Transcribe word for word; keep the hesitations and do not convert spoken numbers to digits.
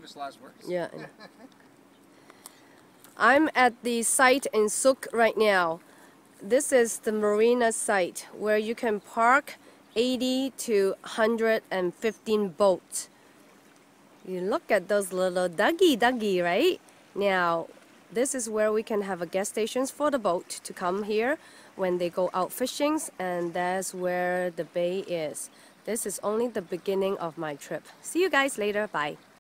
famous last words. Yeah. I'm at the site in Suk right now. This is the Marina site where you can park eighty to one hundred fifteen boats. You look at those little duggy duggy, right? Now, this is where we can have a gas stations for the boat to come here when they go out fishing, and that's where the bay is. This is only the beginning of my trip. See you guys later. Bye.